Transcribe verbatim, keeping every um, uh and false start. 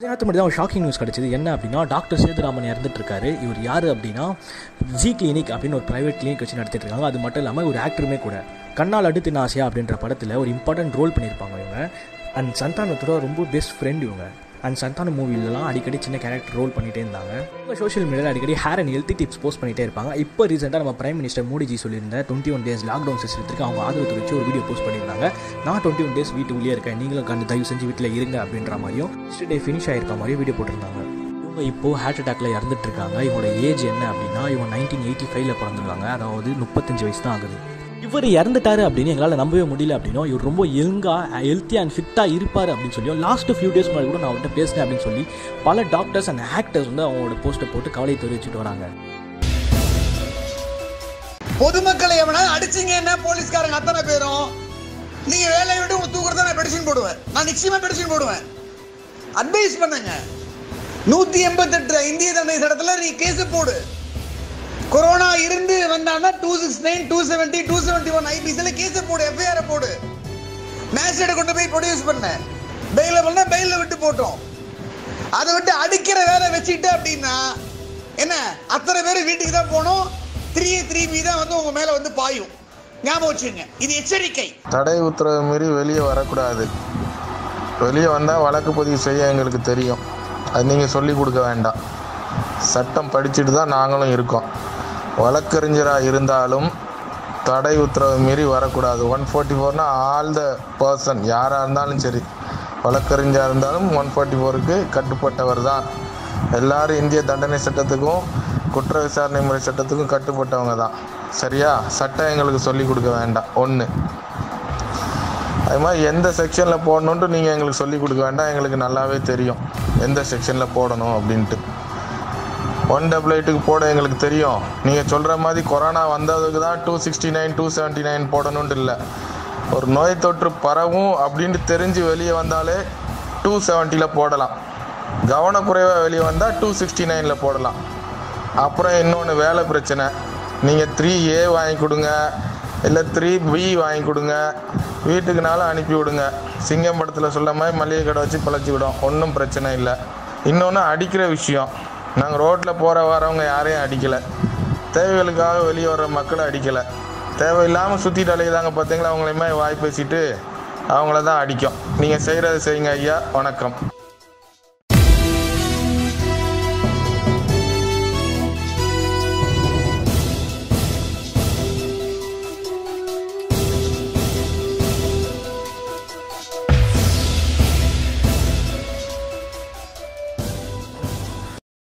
நேரத்து மட்டும் தான் ஒரு ஷாக்கிங் நியூஸ் கிடச்சிது. என்ன அப்படின்னா, டாக்டர் சேதுராமன் இறந்துட்டு இருக்காரு. இவர் யார் அப்படின்னா, ஜி கிளினிக் அப்படின்னு ஒரு ப்ரைவேட் கிளினிக் வச்சு நடத்திட்டு இருக்காங்க. அது மட்டும் இல்லாமல் ஒரு ஆக்டருமே கூட. கண்ணால் அடுத்து நாசியா அப்படின்ற படத்தில் ஒரு இம்பார்ட்டன்ட் ரோல் பண்ணியிருப்பாங்க இவங்க. அண்ட் சந்தானத்தோட ரொம்ப பெஸ்ட் ஃப்ரெண்ட் இவங்க. அண்ட் சந்தான மூவிலலாம் அடிக்கடி சின்ன கேரக்டர் ரோல் பண்ணிகிட்டே இருந்தாங்க. இவங்க சோஷியல் மீடியாவில் அடிக்கடி hair and healthy tips post பண்ணிகிட்டே இருப்பாங்க. இப்போ ரீசெண்டாக நம்ம பிரைம் மினிஸ்டர் மோடிஜி சொல்லியிருந்த டுவெண்ட்டி ஒன் டேஸ் லாக்டவுன் சிஸ்டத்துக்கு அவங்க ஆதரவு தெரிவித்து ஒரு வீடியோ போஸ்ட் பண்ணியிருந்தாங்க. நான் டுவெண்ட்டி ஒன் டேஸ் வீட்டுக்குள்ளேயே இருக்கேன், நீங்களும் கண்டு தயவு செஞ்சு வீட்டில் இருங்க அப்படின்ற மாதிரியும் ஃபஸ்ட் டே ஃபினிஷ் ஆகிருக்க மாதிரியும் வீடியோ போட்டிருந்தாங்க. இவங்க இப்போது ஹார்ட் அட்டாக்ல இறந்துட்டு இருக்காங்க. இவங்களோட ஏஜ் என்ன அப்படின்னா, இவங்க நைன்டீன் எயிட்டி ஃபைவ்ல பிறந்திருக்காங்க. அதாவது முப்பத்தஞ்சு வயசு தான் ஆகுது. இவர் இறந்துட்டாரு அப்படின்னு எங்களால் நம்பவே முடியல அப்படின்னா, இவர் ரொம்ப யங்காக ஹெல்த்தியாக அண்ட் ஃபிட்டாக இருப்பார் அப்படின்னு சொல்லி லாஸ்ட் ஃபியூ டேஸ் முன்னாடி கூட நான் அவர்கிட்ட பேசினேன் அப்படின்னு சொல்லி பல டாக்டர்ஸ் அண்ட் ஆக்டர்ஸ் வந்து அவங்களோட போஸ்ட்டை போட்டு கவலை தெரிவிச்சுட்டு வராங்க. பொதுமக்களை எவனா அடிச்சிங்க என்ன போலீஸ்காரங்க அத்தனை பேரும் நீங்க வேலையை விட்டு உங்க தூக்குறத நான் பெடிஷன் போடுவேன். நான் நிச்சயமா பெடிஷன் போடுவேன். அட்வைஸ் பண்ணுங்க. நூத்தி எண்பத்தி எட்டு இந்திய தண்டனை சட்டத்துல நீ கேஸ் போடு. கொரோனா இருந்து வந்தாங்கன்னா two six nine two seventy two seventy one ஐபிசில கேஸ் போடு, எஃப்ஐஆர் போடு. மேஜிஸ்ட்ரேட் கொண்டு போய் ப்ரொடியூஸ் பண்ண பெயில பண்ணா பெயில விட்டு போட்டோம். அதை விட்டு அடிக்கிற வேலை வச்சுக்கிட்டு அப்படின்னா என்ன, அத்தனை பேர் வீட்டுக்கு தான் போனோம். த்ரீ த்ரீ பி தான் வந்து உங்க மேல வந்து பாயும். ஞாபகம் வச்சுங்க, இது எச்சரிக்கை. தடை உத்தரவு மீறி வெளியே வரக்கூடாது. வெளியே வந்தால் வழக்கு பதிவு செய்ய எங்களுக்கு தெரியும். அது நீங்கள் சொல்லி கொடுக்க வேண்டாம். சட்டம் படிச்சுட்டு தான் நாங்களும் இருக்கோம். வழக்கறிஞராக இருந்தாலும் தடை உத்தரவு மீறி வரக்கூடாது. ஒன் ஃபோர்ட்டி ஃபோர்னா ஆல் த பர்சன் யாராக இருந்தாலும் சரி, வழக்கறிஞராக இருந்தாலும் ஒன் ஃபோர்ட்டி ஃபோருக்கு கட்டுப்பட்டவர் தான். எல்லாரும் இந்திய தண்டனை சட்டத்துக்கும் குற்ற விசாரணை முறை சட்டத்துக்கும் கட்டுப்பட்டவங்க தான். சரியா? சட்டம் எங்களுக்கு சொல்லி கொடுக்க வேண்டாம். ஒன்று, அது மாதிரி எந்த செக்ஷனில் போடணுன்ட்டு நீங்கள் எங்களுக்கு சொல்லி கொடுக்க வேண்டாம். எங்களுக்கு நல்லாவே தெரியும் எந்த செக்ஷனில் போடணும் அப்படின்ட்டு. ஒன் டபுள் எயிட்டுக்கு போட எங்களுக்கு தெரியும். நீங்கள் சொல்கிற மாதிரி கொரோனா வந்ததுக்கு தான் two sixty nine two seventy nine போடணுன்ட்டு இல்லை. ஒரு நோய் தொற்று பரவும் அப்படின்ட்டு தெரிஞ்சு வெளியே வந்தாலே டூ செவன்ட்டியில் போடலாம். கவனக்குறைவாக வெளியே வந்தால் டூ சிக்ஸ்டி நைனில் போடலாம். அப்புறம் இன்னொன்று வேலை பிரச்சனை. நீங்கள் த்ரீ ஏ வாங்கி கொடுங்க, இல்லை த்ரீ பி வாங்கி கொடுங்க, வீட்டுக்குனாலும் அனுப்பி விடுங்க. சிங்கம் படத்தில் சொல்ல மாதிரி மளிகை கடை வச்சு பழச்சி விடும், ஒன்றும் பிரச்சனை இல்லை. இன்னொன்று அடிக்கிற விஷயம். நாங்கள் ரோட்டில் போகிற வரவங்க யாரையும் அடிக்கலை. தேவைகளுக்காக வெளியே வர்ற மக்களை அடிக்கலை. தேவையில்லாமல் சுற்றிட்டு அலையுதாங்க பார்த்தீங்களா, அவங்களையுமே வாய் பேசிட்டு அவங்கள தான் அடிக்கும். நீங்கள் செய்கிறத செய்யுங்க ஐயா. வணக்கம்.